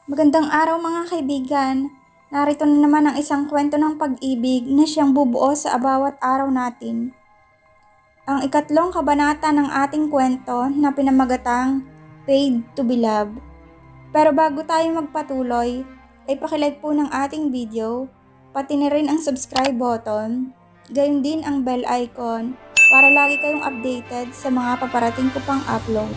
Magandang araw mga kaibigan. Narito na naman ang isang kwento ng pag-ibig na siyang bubuo sa bawat araw natin. Ang ikatlong kabanata ng ating kwento na pinamagatang Paid to be Loved. Pero bago tayo magpatuloy, ay pakilike po ng ating video, pati na rin ang subscribe button, gayon din ang bell icon para lagi kayong updated sa mga paparating ko pang upload.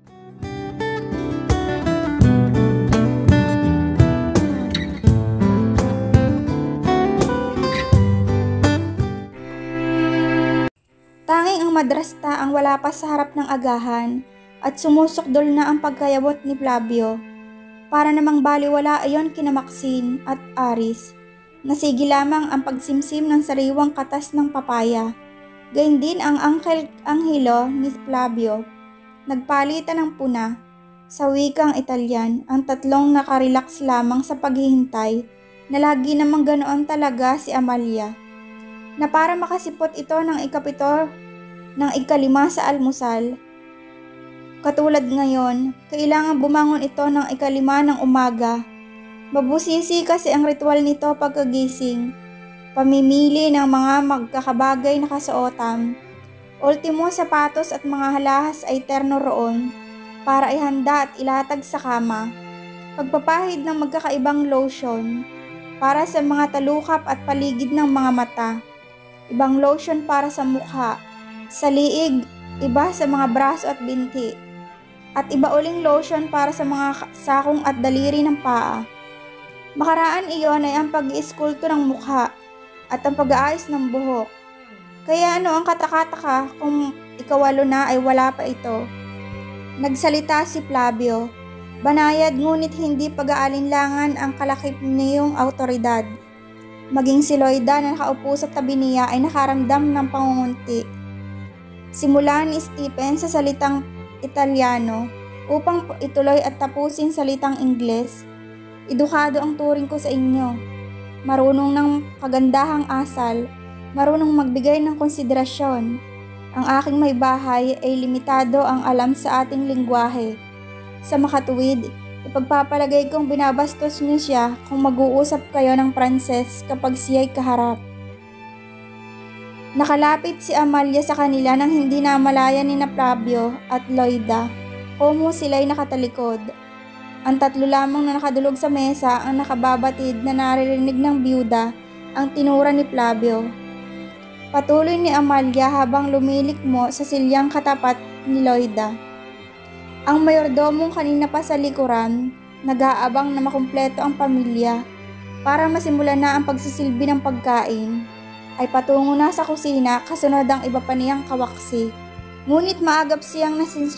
Tanging ang madrasta ang wala pa sa harap ng agahan at sumusukdol na ang pagkayabot ni Flavio. Para namang baliwala ayon kina Maxine at Aris. Nasigi lamang ang pagsimsim ng sariwang katas ng papaya. Gayun din ang anghelo ni Flavio. Nagpalitan ng puna. Sa wikang Italyan, ang tatlong nakarelax lamang sa paghihintay na lagi namang ganoon talaga si Amalia. Na para makasipot ito ng ikalima sa almusal. Katulad ngayon, kailangan bumangon ito ng ikalima ng umaga. Mabusisi kasi ang ritual nito pagkagising. Pamimili ng mga magkakabagay na kasuotan. Ultimo sapatos at mga halahas ay terno roon para ihanda at ilatag sa kama. Pagpapahid ng magkakaibang lotion para sa mga talukap at paligid ng mga mata. Ibang lotion para sa mukha, sa liig, iba sa mga braso at binti, at iba uling lotion para sa mga sakong at daliri ng paa. Makaraan iyon ay ang pag-iiskulto ng mukha at ang pag-aayos ng buhok. Kaya ano ang katakataka kung ikawalo na ay wala pa ito? Nagsalita si Flavio, banayad ngunit hindi pag-aalinlangan ang kalakip niyong autoridad. Maging si Loida na nakaupo sa tabi niya ay nakaramdam ng pangungunti. Simula ni Stephen sa salitang Italiano upang ituloy at tapusin salitang Ingles. Edukado ang turing ko sa inyo. Marunong ng kagandahang asal, marunong magbigay ng konsiderasyon. Ang aking may bahay ay limitado ang alam sa ating lingwahe. Sa makatuwid, ipagpapalagay kong binabastos niyo siya kung mag-uusap kayo ng Pranses kapag siya'y kaharap. Nakalapit si Amalia sa kanila nang hindi namalayan ni Flavio at Loida. Kumo sila'y nakatalikod. Ang tatlo lamang na nakadulog sa mesa ang nakababatid na naririnig ng biyuda ang tinura ni Flavio. Patuloy ni Amalia habang lumilikmo sa silyang katapat ni Loida. Ang mayordomong kanina pa sa likuran, nag-aabang na makumpleto ang pamilya para masimulan na ang pagsisilbi ng pagkain, ay patungo na sa kusina kasunod ang iba pa niyang kawaksi. Ngunit maagap siyang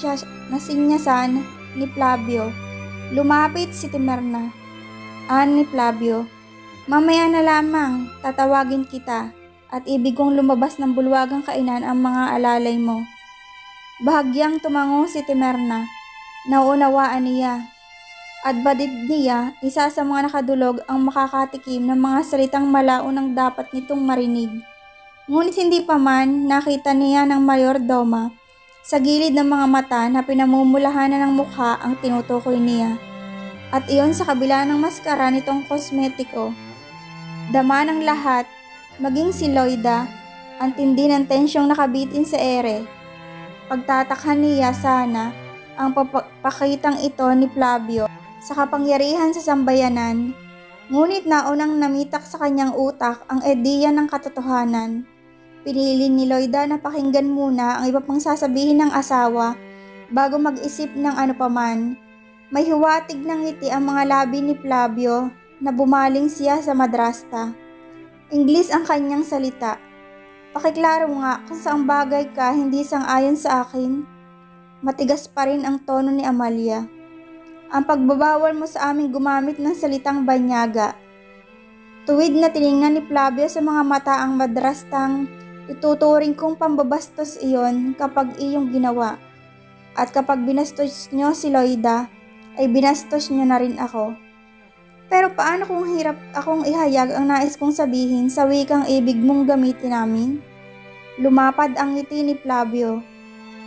nasinyasan ni Flavio. Lumapit si Timerna. Ni Flavio, mamaya na lamang, tatawagin kita at ibig kong lumabas ng bulwagang kainan ang mga alalay mo. Bahagyang tumango si Timerna. Naunawaan niya. At badid niya, isa sa mga nakadulog ang makakatikim ng mga salitang malaon ang dapat nitong marinig. Ngunit hindi pa man nakita niya ng mayordoma sa gilid ng mga mata na pinamumulahanan ng mukha ang tinutukoy niya. At iyon sa kabila ng maskara nitong kosmetiko. Dama ng lahat, maging si Loida, ang tindi ng tensyong nakabitin sa ere. Pagtatakhan niya sana ang pakitang ito ni Flavio sa kapangyarihan sa sambayanan, ngunit naunang namitak sa kanyang utak ang ideya ng katotohanan. Pinili ni Loida na pakinggan muna ang iba pang sasabihin ng asawa bago mag-isip ng ano paman. May huwatig ng ngiti ang mga labi ni Flavio na bumaling siya sa madrasta. Ingles ang kanyang salita. Pakiklaro nga kung saang bagay ka hindi sang-ayon sa akin. Matigas pa rin ang tono ni Amalia. Ang pagbabawal mo sa aming gumamit ng salitang banyaga. Tuwid na tiningnan ni Flavio sa mga mata ang madrastang ituturing kong pambabastos iyon kapag iyong ginawa. At kapag binastos nyo si Loida, ay binastos nyo na rin ako. Pero paano kung hirap akong ihayag ang nais kong sabihin sa wikang ibig mong gamitin namin? Lumapad ang ngiti ni Flavio.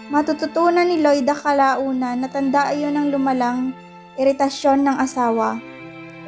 Matututunan ni Loida kalaunan na tanda iyon ng lumalang iritasyon ng asawa.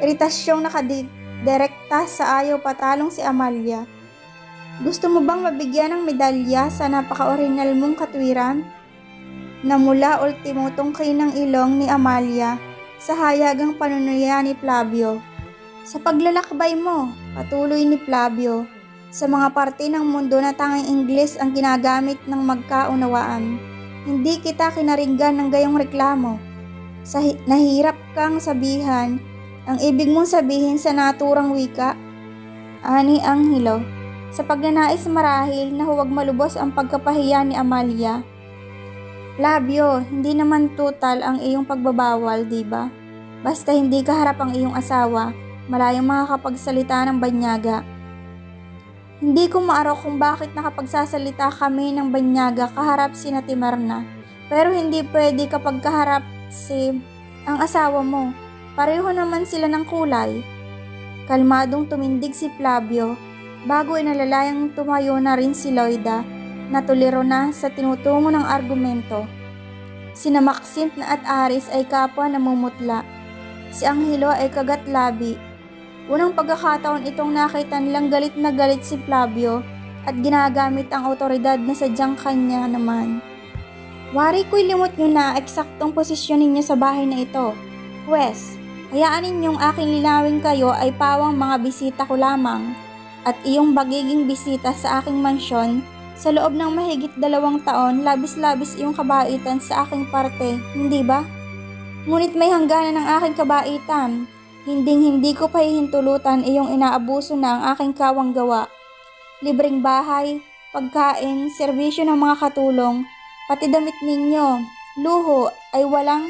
Iritasyong nakadirekta sa ayaw patalong si Amalia. Gusto mo bang mabigyan ng medalya sa napaka-original mong katwiran? Namula ultimo tungkay ng ilong ni Amalia sa hayagang panunuya ni Flavio. Sa paglalakbay mo, patuloy ni Flavio, sa mga parte ng mundo na tanging Ingles ang ginagamit ng magkaunawaan, hindi kita kinaringgan ng gayong reklamo. Nahirap kang sabihan ang ibig mong sabihin sa naturang wika, ani Anghelo, sa pagnanais marahil na huwag malubos ang pagkapahiya ni Amalia. Flavio, hindi naman tutal ang iyong pagbabawal, diba? Basta hindi kaharap ang iyong asawa, malayong makakapagsalita ng banyaga. Hindi ko maarok kung bakit nakapagsasalita kami ng banyaga kaharap si Timerna, pero hindi pwede kapag kaharap ang asawa mo. Pareho naman sila ng kulay. Kalmadong tumindig si Flavio bago inalalayang tumayo na rin si Loida na tuliro na sa tinutungo ng argumento. Sina Maxint at Aris ay kapwa namumutla. Si Anghelo ay kagat-labi. Unang pagkakataon itong nakita nilang galit na galit si Flavio at ginagamit ang otoridad na sadyang kanya naman. Wari ko'y limot nyo na eksaktong posisyon ninyo sa bahay na ito. Wes, hayaan ninyong aking linawin kayo ay pawang mga bisita ko lamang at iyong bagiging bisita sa aking mansyon sa loob ng mahigit 2 taon, labis-labis iyong kabaitan sa aking parte, hindi ba? Ngunit may hangganan ng aking kabaitan. Hinding-hindi ko pahihintulutan iyong inaabuso na ang aking kawang gawa. Libreng bahay, pagkain, serbisyo ng mga katulong, pati damit ninyo, luho ay walang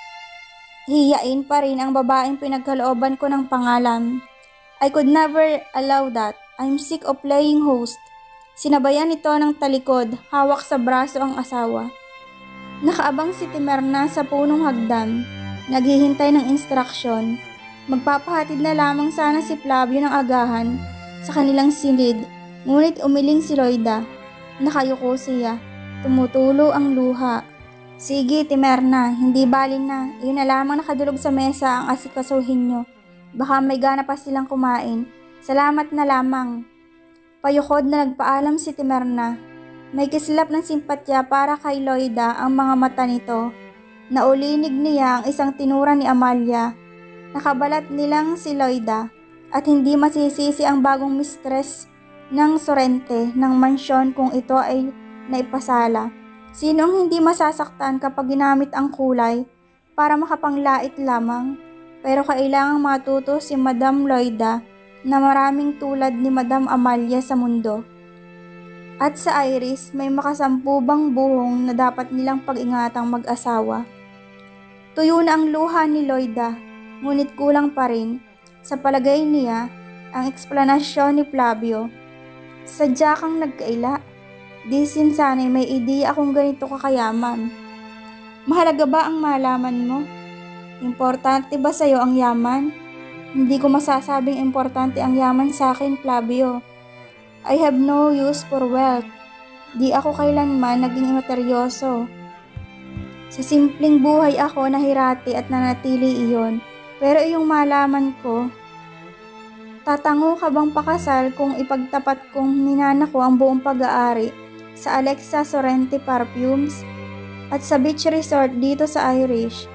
hiyain pa rin ang babaeng pinagkalooban ko ng pangalan. I could never allow that. I'm sick of playing host. Sinabayan ito ng talikod, hawak sa braso ang asawa. Nakaabang si Timerna sa punong hagdan, naghihintay ng instruksyon. Magpapahatid na lamang sana si Flavio ng agahan sa kanilang silid, ngunit umiling si Loida. Nakayuko siya, tumutulo ang luha. Sige Timerna, hindi bali na, iyon na lamang nakadulog sa mesa ang asikasuhin nyo. Baka may gana pa silang kumain. Salamat na lamang. Payukod na nagpaalam si Timerna. May kislap ng simpatya para kay Loida ang mga mata nito. Naulinig niya ang isang tinura ni Amalia. Nakabalat nilang si Loida at hindi masisisi ang bagong mistress ng Sorrente ng mansyon kung ito ay naipasala. Sino ang hindi masasaktan kapag ginamit ang kulay para makapanglait lamang? Pero kailangang matuto si Madam Loida na maraming tulad ni Madam Amalia sa mundo. At sa Iris, may makasampubang buhong na dapat nilang pag-ingatang mag-asawa. Tuyo na ang luha ni Loida, ngunit kulang pa rin, sa palagay niya, ang eksplanasyon ni Flavio. Sadya kang nagkaila. Di sana'y may ideya akong ganito kakayaman. Mahalaga ba ang malaman mo? Importante ba sa'yo ang yaman? Hindi ko masasabing importante ang yaman sa akin, Flavio. I have no use for wealth. Di ako kailanman naging materyoso. Sa simpleng buhay ako nahirati at nanatili iyon. Pero iyong malaman ko, tatango ka bang pakasal kung ipagtapat kong ninana ko ang buong pag-aari sa Alexa Sorrente Perfumes at sa beach resort dito sa Irish?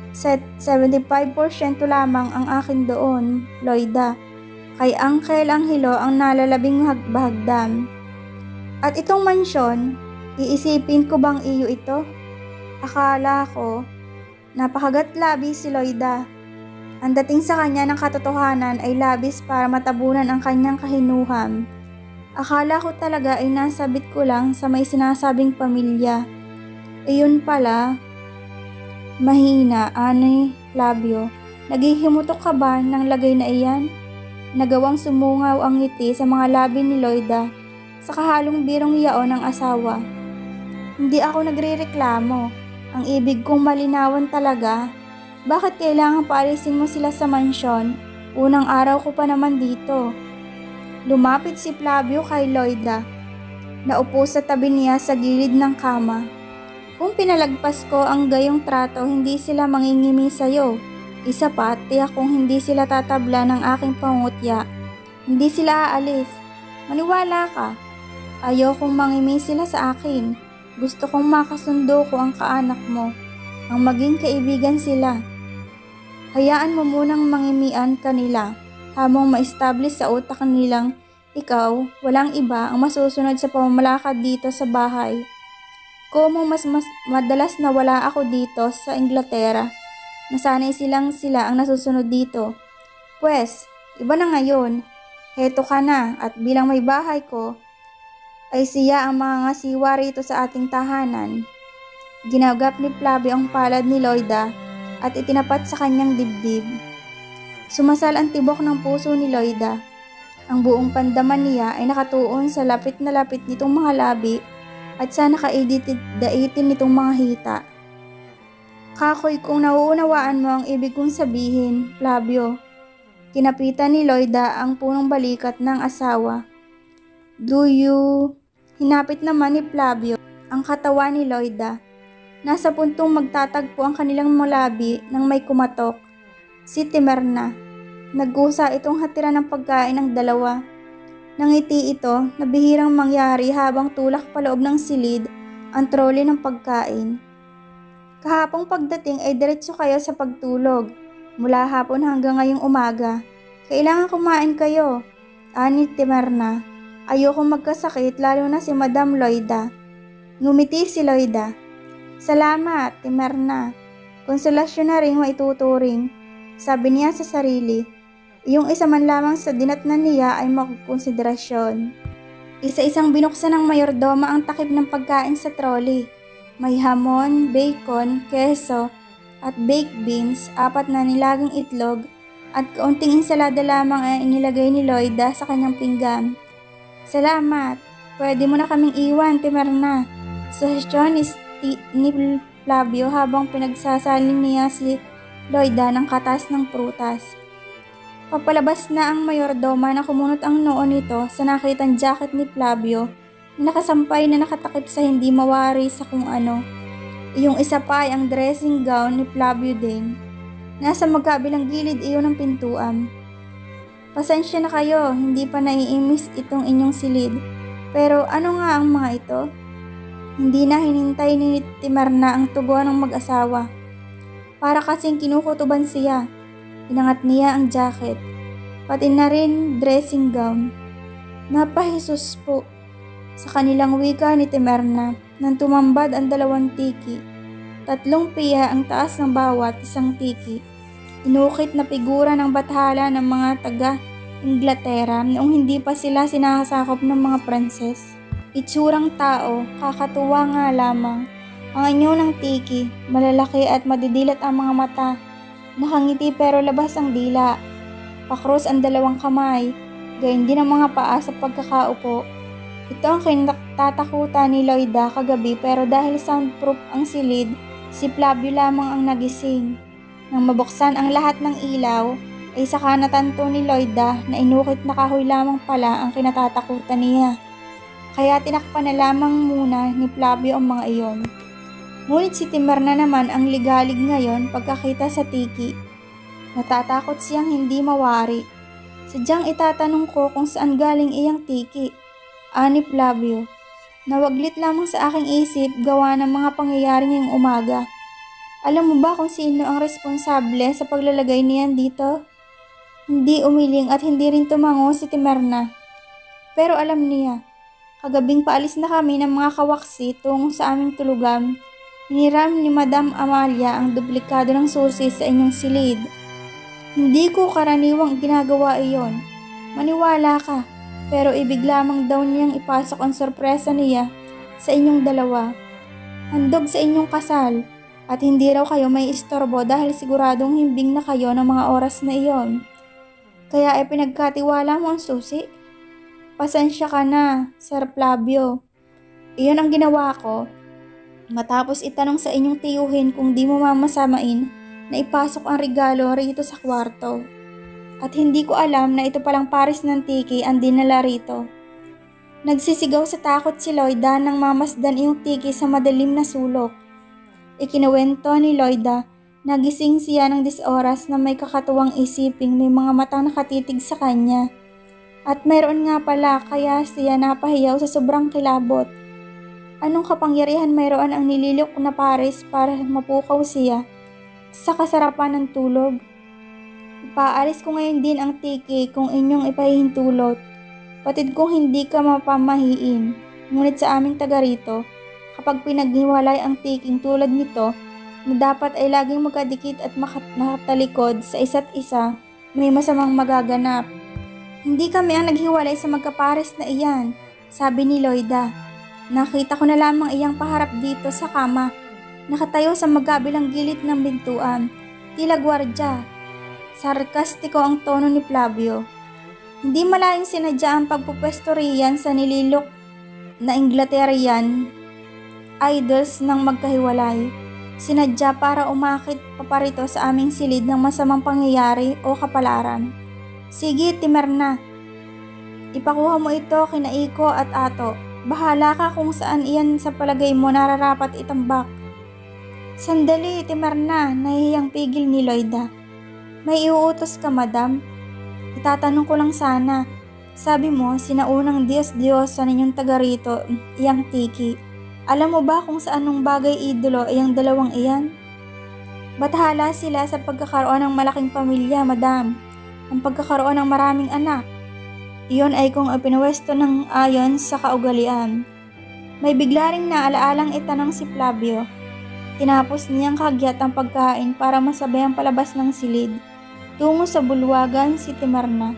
75% lamang ang akin doon, Loida. Kay Uncle Anghelo ang nalalabing bahagdan. At itong mansyon, iisipin ko bang iyo ito? Akala ko, napakagat-labi si Loida. Ang dating sa kanya ng katotohanan ay labis para matabunan ang kanyang kahinuham. Akala ko talaga ay nasabit ko lang sa may sinasabing pamilya. Iyon pala, mahina, ani Flavio. Naghihimutok ka ba ng lagay na iyan? Nagawang sumungaw ang ngiti sa mga labi ni Loida sa kahalong birong yaon ng asawa. Hindi ako nagrereklamo. Ang ibig kong malinawan talaga, bakit kailangan paalisin mo sila sa mansyon? Unang araw ko pa naman dito. Lumapit si Flavio kay Loida. Naupo sa tabi niya sa gilid ng kama. Kung pinalagpas ko ang gayong trato, hindi sila mangingimi sa'yo. Isa pa, tiyak kung hindi sila tatabla ng aking pangutya. Hindi sila aalis. Maniwala ka. Ayokong mangimi sila sa akin. Gusto kong makasundo ko ang kaanak mo. Ang maging kaibigan sila. Hayaan mo munang mangimian kanila. Habang ma-establish sa utak nilang ikaw, walang iba ang masusunod sa pamamalakad dito sa bahay. Kung mas madalas na wala ako dito sa Inglaterra, nasanay sila ang nasusunod dito. Pwes, iba na ngayon. Heto ka na at bilang may bahay ko, ay siya ang mangangasiwa rito sa ating tahanan. Ginagap ni Flavio ang palad ni Loida at itinapat sa kanyang dibdib. Sumasal ang tibok ng puso ni Loida. Ang buong pandaman niya ay nakatuon sa lapit na lapit nitong mga labi at sa nakaidit-daitin nitong mga hita. Kakoy, kung nauunawaan mo ang ibig kong sabihin, Flavio. Kinapitan ni Loida ang punong balikat ng asawa. Do you? Hinapit naman ni Flavio ang katawan ni Loida. Nasa puntong magtatagpo ang kanilang mga labi nang may kumatok. Si Timerna. Nagkusa itong hatira ng pagkain ng dalawa. Nangiti ito na bihirang mangyari habang tulak paloob ng silid ang trolley ng pagkain. Kahapong pagdating ay diretso kayo sa pagtulog. Mula hapon hanggang ngayong umaga. Kailangan kumain kayo. Ani Timerna. Ayoko magkasakit lalo na si Madam Loida. Ngumiti si Loida. Salamat, Timerna. Konsolasyon na rin maituturing. Sabi niya sa sarili. Yung isa man lamang sa dinatnan niya ay magkonsiderasyon. Isa-isang binuksan ng mayordoma ang takip ng pagkain sa trolley. May hamon, bacon, keso, at baked beans, 4 na nilagang itlog, at kaunting ensalada lamang ay inilagay ni Loida sa kanyang pinggan. Salamat. Pwede mo na kaming iwan, Timerna. Suhestyon ni Flavio habang pinagsasalin niya si Loida ng katas ng prutas. Papalabas na ang mayordoma na kumunot ang noo nito sa nakitang jacket ni Flavio na nakasampay na nakatakip sa hindi mawari sa kung ano. Iyong isa pa ay ang dressing gown ni Flavio din. Nasa magkabilang gilid iyon ng pintuan. Pasensya na kayo, hindi pa naiimis itong inyong silid. Pero ano nga ang mga ito? Hindi na hinintay ni Timerna ang tugon ng mag-asawa. Para kasing kinukutuban siya. Inangat niya ang jacket, pati na rin dressing gown. Napahisus po. Sa kanilang wika ni Timerna, nang tumambad ang 2 tiki. 3 piya ang taas ng bawat isang tiki. Inukit na figura ng bathala ng mga taga-Inglaterra noong hindi pa sila sinasakop ng mga Pranses. Itsurang tao, kakatuwa nga lamang. Ang anyo ng tiki, malalaki at madidilat ang mga mata. Nakangiti pero labas ang dila. Pakros ang 2 kamay, gayon din ang mga paa sa pagkakaupo. Ito ang kinatatakutan ni Loida kagabi pero dahil soundproof ang silid, si Flavio lamang ang nagising. Nang mabuksan ang lahat ng ilaw, ay saka natanto ni Loida na inukit na kahoy lamang pala ang kinatatakutan niya. Kaya tinakpan na lamang muna ni Flavio ang mga iyon. Ngunit si Timerna naman ang ligalig ngayon pagkakita sa tiki. Natatakot siyang hindi mawari. Sadyang itatanong ko kung saan galing iyang tiki. Ani Flavio. Nawaglit lamang sa aking isip gawa ng mga pangyayari ngayong umaga. Alam mo ba kung sino ang responsable sa paglalagay niyan dito? Hindi umiling at hindi rin tumango si Timerna. Pero alam niya. Kagabing paalis na kami ng mga kawaksi tungo sa aming tulugan. Hiniram ni Madam Amalia ang duplikado ng susi sa inyong silid. Hindi ko karaniwang ginagawa iyon. Maniwala ka, pero ibig lamang daw niyang ipasok ang sorpresa niya sa inyong dalawa. Handog sa inyong kasal, at hindi raw kayo may istorbo dahil siguradong himbing na kayo ng mga oras na iyon. Kaya ay pinagkatiwala mo ang susi? Pasensya ka na, Sir Flavio. Iyon ang ginawa ko. Matapos itanong sa inyong tiyuhin kung di mo mamasamain na ipasok ang regalo rito sa kwarto. At hindi ko alam na ito palang pares ng tiki ang dinala rito. Nagsisigaw sa takot si Loida nang mamasdan iyong tiki sa madilim na sulok. Ikinuwento ni Loida Nagising siya ng 10 oras na may kakatuwang isiping may mga matang nakatitig sa kanya. At mayroon nga pala kaya siya napahiyaw sa sobrang kilabot. Anong kapangyarihan mayroon ang nililok na pares para mapukaw siya sa kasarapan ng tulog? Ipaalis ko ngayon din ang tiki kung inyong ipahihintulot. Patid kong hindi ka mapamahiin. Ngunit sa aming taga rito, kapag pinaghiwalay ang tiking tulad nito, na dapat ay laging magkadikit at makatalikod sa isa't isa, may masamang magaganap. Hindi kami ang naghiwalay sa magkapares na iyan, sabi ni Loida. Nakita ko na lamang iyang paharap dito sa kama, nakatayo sa magkabilang gilid ng bintuan, tila gwardya. Sarkastiko ang tono ni Flavio. Hindi malayong sinadya ang pagpupwesto riyan sa nililok na Inglaterran idols ng magkahiwalay. Sinadya para umakit paparito sa aming silid ng masamang pangyayari o kapalaran. Sige, Timerna. Ipakuha mo ito kina Iko at Ato. Bahala ka kung saan iyan sa palagay mo nararapat itambak. Sandali, Timerna, nahihiyang pigil ni Loida. May iuutos ka, madam? Itatanong ko lang sana. Sabi mo, sinaunang Diyos-Diyos sa ninyong taga rito, iyang tiki. Alam mo ba kung saan nung bagay idolo ay ang dalawang iyan? Bathala sila sa pagkakaroon ng malaking pamilya, madam. Ang pagkakaroon ng maraming anak. Iyon ay kung ipinwesto ng ayon sa kaugalian. May bigla ring naalaalang itanong si Flavio. Tinapos niyang kagyat ang pagkain para masabay ang palabas ng silid. Tungo sa bulwagan si Timerna.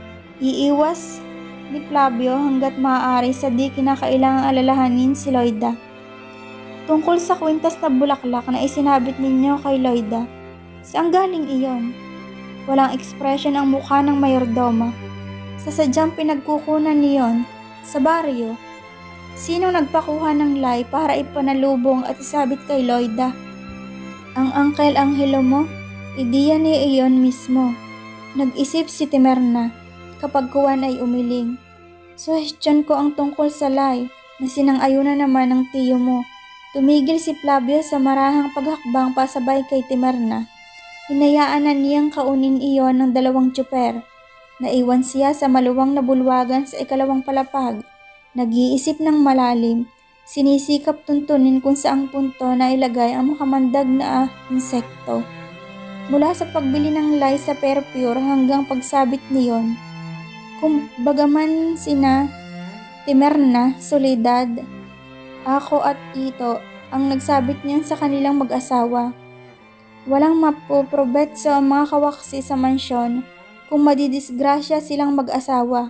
Iiwas ni Flavio hanggat maaari sa di kinakailangang alalahanin si Loida. Tungkol sa kwintas na bulaklak na isinabit ninyo kay Loida, saan galing iyon? Walang ekspresyon ang mukha ng mayordoma. Sa sadyang pinagkukunan niyon, sa baryo. Sino nagpakuha ng lay para ipanalubong at isabit kay Loida? Ang Uncle Angelo mo? Ideya ni iyon mismo. Nag-isip si Timerna. Kapag kuwan ay umiling. Suhestyon ko ang tungkol sa lay na sinang-ayunan naman ng tiyo mo. Tumigil si Flavio sa marahang paghakbang pasabay kay Timerna. Hinayaan na niyang kaunin iyon ng dalawang tsuper. Naiwan siya sa maluwang na bulwagan sa ikalawang palapag. Nag-iisip ng malalim. Sinisikap tuntunin kung saang punto na ilagay ang makamandag na insekto. Mula sa pagbili ng lay sa Perpure hanggang pagsabit niyon. Kung bagaman sina Timerna, Soledad, ako at Ito ang nagsabit niyan sa kanilang mag-asawa. Walang mapoprobet sa mga kawaksi sa mansyon kung madidisgrasya silang mag-asawa.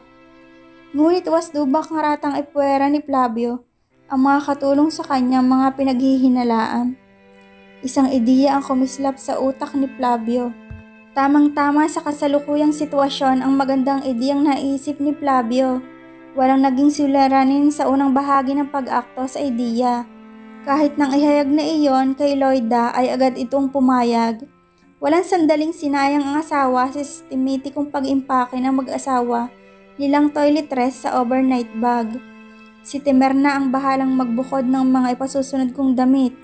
Ngunit wasdubak ngaratang ipuwera ni Flavio ang mga katulong sa kanyang mga pinaghihinalaan. Isang ideya ang kumislap sa utak ni Flavio. Tamang-tama sa kasalukuyang sitwasyon ang magandang ideyang naisip ni Flavio. Walang naging suliranin sa unang bahagi ng pag-akto sa ideya. Kahit nang ihayag na iyon kay Loida ay agad itong pumayag. Walang sandaling sinayang ang asawa sa sistematikong pag-impake ng mag-asawa nilang toiletries sa overnight bag. Si Timerna ang bahalang magbukod ng mga ipasusunod kong damit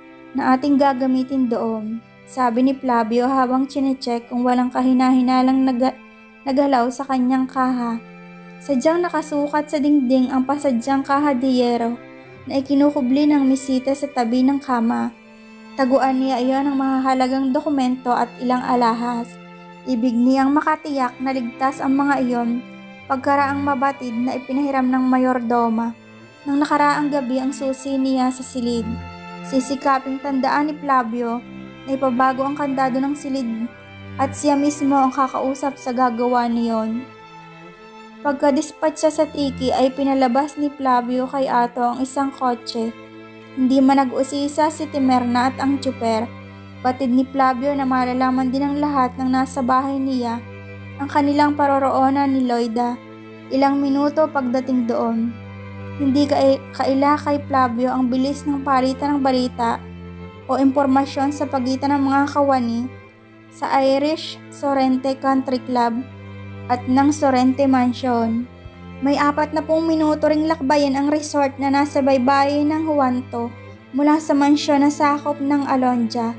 na ating gagamitin doon. Sabi ni Flavio habang chinecheck kung walang kahina-hinalang nagalaw sa kanyang kaha. Sadyang nakasukat sa dingding ang pasadyang kahadiyero na ikinukubli ng misita sa tabi ng kama. Taguan niya iyon ng mahahalagang dokumento at ilang alahas. Ibig niyang makatiyak na ligtas ang mga iyon pagkaraang mabatid na ipinahiram ng mayordoma. Nang nakaraang gabi ang susi niya sa silid. Sisikaping tandaan ni Flavio na ipabago ang kandado ng silid at siya mismo ang kakausap sa gagawa niyon. Pagka-dispatch siya sa tiki ay pinalabas ni Flavio kay Ato ang isang kotse. Hindi man nag-usisa si Timerna at ang tsuper. Batid ni Flavio na malalaman din ng lahat ng nasa bahay niya ang kanilang paroroonan ni Loida. Ilang minuto pagdating doon. Hindi kaila kay Flavio ang bilis ng palitan ng balita o impormasyon sa pagitan ng mga kawani sa Irish Sorrente Country Club at ng Sorrente Mansion. May 40 minuto ring lakbayan ang resort na nasa baybayin ng Huanto mula sa mansyon na sakop ng Alonja.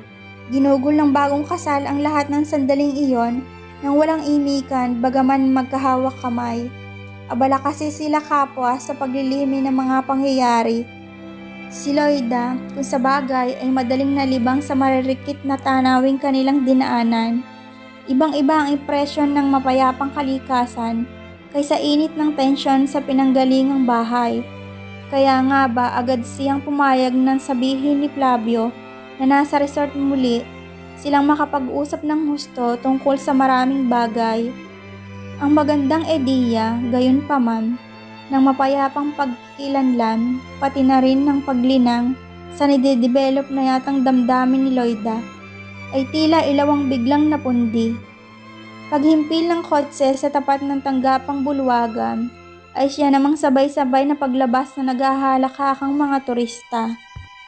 Ginugol ng bagong kasal ang lahat ng sandaling iyon nang walang imikan bagaman magkahawak kamay. Abala kasi sila kapwa sa paglilihim ng mga pangyayari. Si Loida, kung sa bagay ay madaling nalibang sa maririkit na tanawing kanilang dinaanan. Ibang-iba ang impresyon ng mapayapang kalikasan kaysa init ng tensyon sa pinanggalingang bahay. Kaya nga ba agad siyang pumayag nang sabihin ni Flavio na nasa resort muli silang makapag-usap ng husto tungkol sa maraming bagay. Ang magandang ideya, gayon pa man, ng mapayapang pagkilanlan, pati na rin ng paglinang sa nide-develop na yatang damdamin ni Loida, ay tila ilawang biglang napundi. Paghimpil ng kotse sa tapat ng tanggapang bulwagan, ay siya namang sabay-sabay na paglabas na naghahalakakang mga turista.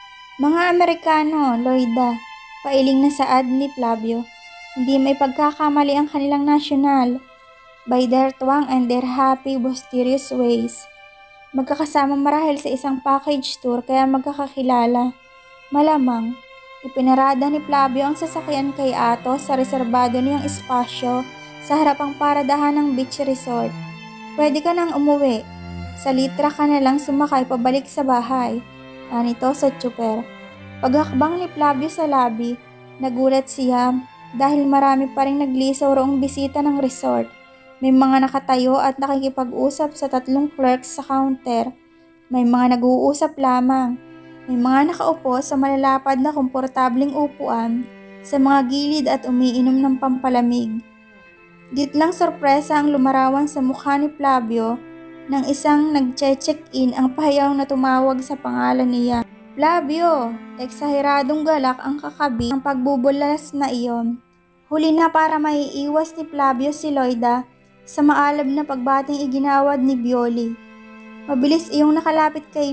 Mga Amerikano, Loida, pailing na saad ni Flavio, hindi may pagkakamali ang kanilang nasyonal. By their twang and their happy, boisterous ways. Magkakasama marahil sa isang package tour kaya magkakakilala. Malamang, ipinarada ni Flavio ang sasakyan kay Ato sa reserbado niyang espasyo sa harapang paradahan ng beach resort. Pwede ka nang umuwi. Sa litra ka na lang sumakay pabalik sa bahay. Anito sa tsuper. Paghakbang ni Flavio sa lobby, nagulat siya dahil marami pa ring naglisaw roong bisita ng resort. May mga nakatayo at nakikipag-usap sa 3 clerks sa counter. May mga nag-uusap lamang. May mga nakaupo sa malalapad na komportabling upuan sa mga gilid at umiinom ng pampalamig. Gitlang sorpresa ang lumarawan sa mukha ni Flavio nang isang nag-check-in ang pahayaw na tumawag sa pangalan niya. Flavio! Eksaheradong galak ang kakabi ng pagbubulas na iyon. Huli na para maiiwas ni Flavio si Loida sa maalab na pagbating iginawad ni Bioli. Mabilis iyong nakalapit kay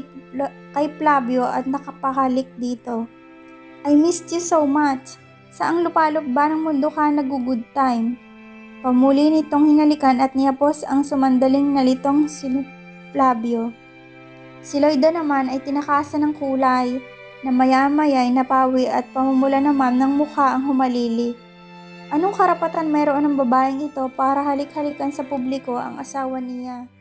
Flavio at nakapahalik dito. I missed you so much. Saang lupalop ba ng mundo ka nag-good time? Pamuli nitong hinalikan at niyapos ang sumandaling nalitong si Flavio. Si Loida naman ay tinakasan ng kulay na maya-maya'y napawi at pamumula naman ng mukha ang humalili. Anong karapatan mayroon ng babaeng ito para halik-halikan sa publiko ang asawa niya?